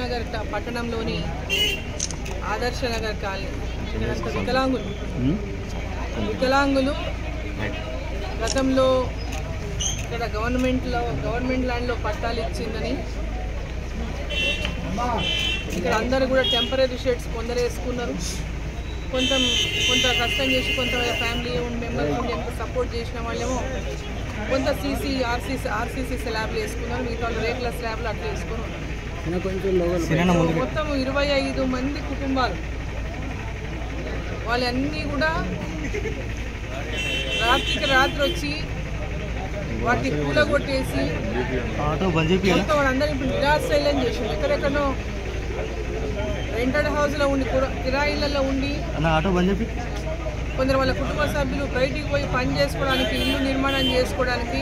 నగర్ పట్టణంలోని ఆదర్శ నగర్ కాలనీ వికలాంగులు గతంలో ఇక్కడ గవర్నమెంట్ ల్యాండ్లో పట్టాలు ఇచ్చిందని ఇక్కడ అందరూ కూడా టెంపరీ షెడ్స్ కొందరు వేసుకున్నారు. కొంత కష్టం చేసి కొంత ఫ్యామిలీ మెంబర్స్ ఉండి ఎంత సపోర్ట్ చేసిన వాళ్ళేమో కొంత ఆర్సీసీ స్లాబ్లు వేసుకున్నారు. మిగతా రేకుల స్లాబ్లు అట్లా వేసుకుని ఉన్నారు. మొత్తం 25 మంది కుటుంబాలు వాళ్ళన్నీ కూడా రాత్రి వచ్చి వాటిని కూలగొట్టేసి వాళ్ళందరూ ఇప్పుడు నిరాశ్రయం చేసింది. ఎక్కడెక్కడో రెంటెడ్ హౌస్లో ఉండి కిరాయిలలో ఉండి కొందరు వాళ్ళ కుటుంబ సభ్యులు బయటికి పోయి పని చేసుకోవడానికి, ఇల్లు నిర్మాణం చేసుకోవడానికి,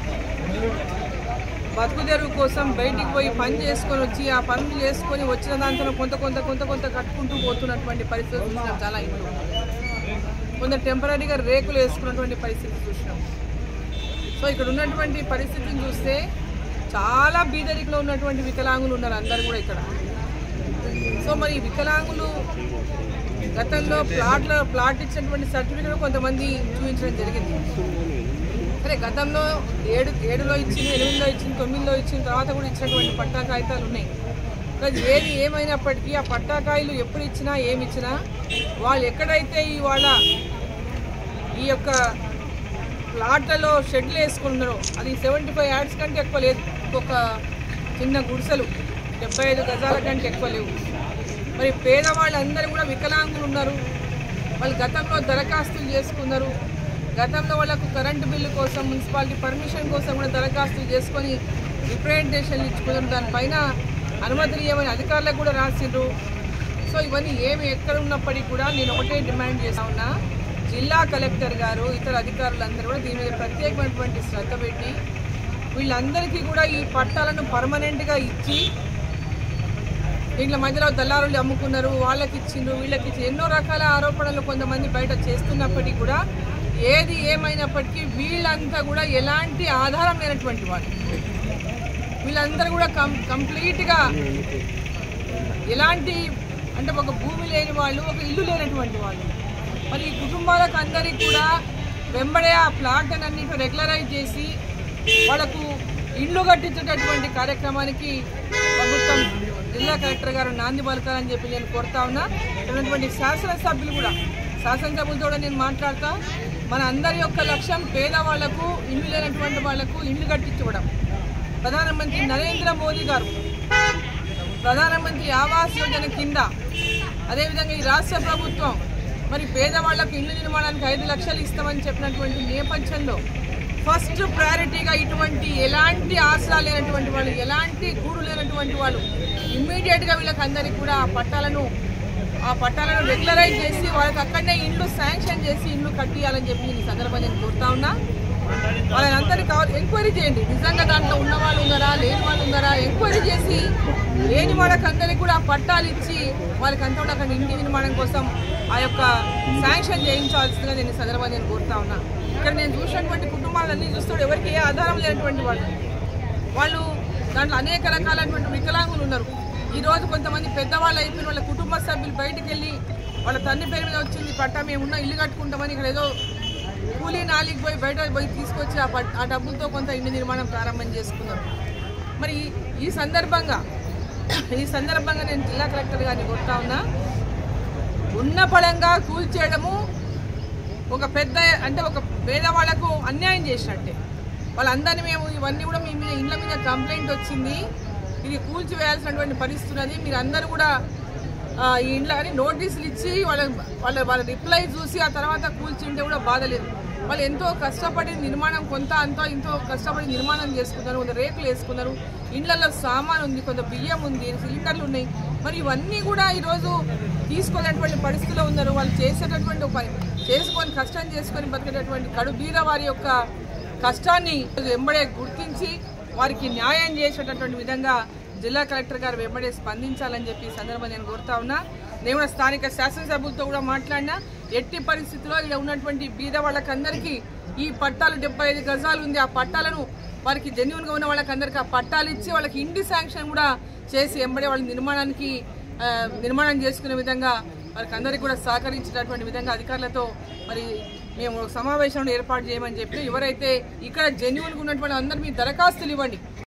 బతుకుదెరువు కోసం బయటికి పోయి పని చేసుకొని వచ్చి ఆ పనులు చేసుకొని వచ్చిన దాంతో కొంత కట్టుకుంటూ పోతున్నటువంటి పరిస్థితి చూసినాం. చాలా ఇంట్లో కొందరు టెంపరీగా రేకులు వేసుకున్నటువంటి పరిస్థితి చూసినాం. సో ఇక్కడ ఉన్నటువంటి పరిస్థితిని చూస్తే చాలా బీదరికలో ఉన్నటువంటి వికలాంగులు ఉన్నారు అందరు కూడా ఇక్కడ. సో మరి వికలాంగులు గతంలో ప్లాట్ ఇచ్చినటువంటి సర్టిఫికేట్ కొంతమంది చూపించడం జరిగింది. సరే గతంలో 7లో ఇచ్చింది, 8లో ఇచ్చింది, 9లో ఇచ్చిన తర్వాత కూడా ఇచ్చినటువంటి పట్టా కాగితాలు ఉన్నాయి. ఏది ఏమైనప్పటికీ ఆ పట్టాకాయలు ఎప్పుడు ఇచ్చినా ఏమి ఇచ్చినా వాళ్ళు ఎక్కడైతే ఇవాళ ఈ యొక్క ప్లాట్లలో షెడ్లు వేసుకున్నారో అది 75 యార్డ్స్ కంటే ఎక్కువ లేదు. ఒక చిన్న గుడిసెలు 75 గజాల కంటే ఎక్కువ లేవు. మరి పేదవాళ్ళందరూ కూడా వికలాంగులు ఉన్నారు. వాళ్ళు గతంలో దరఖాస్తులు చేసుకున్నారు. గతంలో వాళ్ళకు కరెంటు బిల్లు కోసం, మున్సిపాలిటీ పర్మిషన్ కోసం కూడా దరఖాస్తులు చేసుకొని రిప్రజెంటేషన్లు ఇచ్చుకున్నారు. దానిపైన అనుమతులు ఏమని అధికారులకు కూడా రాసిండ్రు. సో ఇవన్నీ ఎక్కడ ఉన్నప్పటికీ కూడా నేను ఒకటే డిమాండ్ చేస్తా ఉన్నా, జిల్లా కలెక్టర్ గారు ఇతర అధికారులందరూ కూడా దీని మీద ప్రత్యేకమైనటువంటి శ్రద్ధ పెట్టి వీళ్ళందరికీ కూడా ఈ పట్టాలను పర్మనెంట్గా ఇచ్చి, దీంట్లో మధ్యలో దళారులు అమ్ముకున్నారు, వాళ్ళకి ఇచ్చిండ్రు, వీళ్ళకి ఇచ్చి ఎన్నో రకాల ఆరోపణలు కొంతమంది బయట చేస్తున్నప్పటికీ కూడా ఏది ఏమైనప్పటికీ వీళ్ళంతా కూడా ఎలాంటి ఆధారం లేనటువంటి వాళ్ళు, వీళ్ళందరూ కూడా కంప్లీట్గా ఎలాంటి అంటే ఒక భూమి లేని వాళ్ళు, ఒక ఇల్లు లేనటువంటి వాళ్ళు. మరి ఈ కుటుంబాలకు అందరికీ కూడా వెంబడే ఆ ప్లాట్ అన్నింటినీ రెగ్యులరైజ్ చేసి వాళ్ళకు ఇల్లు కట్టించేటటువంటి కార్యక్రమానికి ప్రభుత్వం జిల్లా కలెక్టర్ గారు నాంది పలకాలని చెప్పి నేను కోరుతా ఉన్నా. ఉన్నటువంటి శాసనసభ్యులతో కూడా నేను మాట్లాడతా. మన అందరి యొక్క లక్ష్యం పేదవాళ్లకు, ఇల్లు లేనటువంటి వాళ్లకు ఇల్లు కట్టించుకోవడం. ప్రధానమంత్రి నరేంద్ర మోదీ గారు ప్రధానమంత్రి ఆవాస్ యోజన కింద, అదేవిధంగా ఈ రాష్ట్ర ప్రభుత్వం మరి పేదవాళ్లకు ఇల్లు నిర్మాణానికి 5 లక్షలు ఇస్తామని చెప్పినటువంటి నేపథ్యంలో ఫస్ట్ ప్రయారిటీగా ఇటువంటి ఎలాంటి ఆసరా లేనటువంటి వాళ్ళు, ఎలాంటి గూడు లేనటువంటి వాళ్ళు ఇమ్మీడియట్గా వీళ్ళకి అందరికీ కూడా ఆ పట్టాలను రెగ్యులరైజ్ చేసి వాళ్ళకి అక్కడనే ఇల్లు శాంక్షన్ చేసి ఇల్లు కట్టియాలని చెప్పి ఈ సందర్భంగా నేను కోరుతా ఉన్నా. వాళ్ళని అందరికీ ఎంక్వైరీ చేయండి. నిజంగా దాంట్లో ఉన్న వాళ్ళు ఉన్నారా, లేని వాళ్ళు ఉన్నారా, ఎంక్వైరీ చేసి లేని వాళ్ళకి అందరికీ కూడా పట్టాలు ఇచ్చి వాళ్ళకి అంతా కూడా అక్కడ ఇంటి నిర్మాణం కోసం ఆ యొక్క శాంక్షన్ చేయించాల్సిందిగా నేను ఈ సందర్భంగా నేను కోరుతా ఉన్నా. ఇక్కడ నేను చూసినటువంటి కుటుంబాలన్నీ చూస్తాడు ఎవరికి ఏ ఆధారం లేనటువంటి వాళ్ళు దాంట్లో అనేక రకాలైనటువంటి వికలాంగులు ఉన్నారు. ఈరోజు కొంతమంది పెద్దవాళ్ళు అయిపోయిన వాళ్ళ కుటుంబ సభ్యులు బయటకు వెళ్ళి వాళ్ళ తండ్రి పేరు మీద వచ్చింది పట్టా, మేమున్న ఇల్లు కట్టుకుంటామని ఇక్కడ ఏదో కూలీ నాలికి బయట పోయి తీసుకొచ్చి ఆ డబ్బులతో కొంత ఇంటి నిర్మాణం ప్రారంభం చేసుకున్నారు. మరి ఈ సందర్భంగా నేను జిల్లా కలెక్టర్ గారిని కోరుతా ఉన్నా, ఉన్న పడంగా కూల్చేయడము ఒక పేదవాళ్లకు అన్యాయం చేసినట్టే. వాళ్ళందరినీ మేము ఇవన్నీ కూడా మీ మీద ఇళ్ళ మీద కంప్లైంట్ వచ్చింది, ఇది కూల్చివేయాల్సినటువంటి పరిస్థితి ఉన్నది, మీరు అందరూ కూడా ఈ ఇంట్లో కానీ నోటీసులు ఇచ్చి వాళ్ళ రిప్లై చూసి ఆ తర్వాత కూల్చింటే కూడా బాధ లేదు. వాళ్ళు ఎంతో కష్టపడి నిర్మాణం ఎంతో కష్టపడి నిర్మాణం చేసుకున్నారు. కొంత రేకులు వేసుకున్నారు, ఇళ్లలో సామాన్ ఉంది, కొంత బియ్యం ఉంది, సిలిండర్లు ఉన్నాయి. మరి ఇవన్నీ కూడా ఈరోజు తీసుకోలేనటువంటి పరిస్థితిలో ఉన్నారు. వాళ్ళు చేసేటటువంటి పని చేసుకొని కష్టం చేసుకొని బతికేటటువంటి కడుబీద వారి యొక్క కష్టాన్ని వెంబడే గుర్తించి వారికి న్యాయం చేసేటటువంటి విధంగా జిల్లా కలెక్టర్ గారు వెంబడే స్పందించాలని చెప్పి ఈ సందర్భంగా నేను కోరుతా ఉన్నా. నేను కూడా స్థానిక శాసనసభ్యులతో కూడా మాట్లాడినా, ఎట్టి పరిస్థితుల్లో ఇలా ఉన్నటువంటి బీద వాళ్ళకందరికీ ఈ పట్టాలు 75 గజాలు ఉంది, ఆ పట్టాలను వారికి జెన్యూన్గా ఉన్న వాళ్ళకి అందరికీ పట్టాలు ఇచ్చి వాళ్ళకి ఇంటి శాంక్షన్ కూడా చేసి ఎంబడే వాళ్ళ నిర్మాణం చేసుకునే విధంగా వారికి అందరికీ కూడా సహకరించేటటువంటి విధంగా అధికారులతో మరి మేము సమావేశంలో ఏర్పాటు చేయమని చెప్పి ఎవరైతే ఇక్కడ జెన్యూన్గా ఉన్నటువంటి అందరూ మీ దరఖాస్తులు ఇవ్వండి.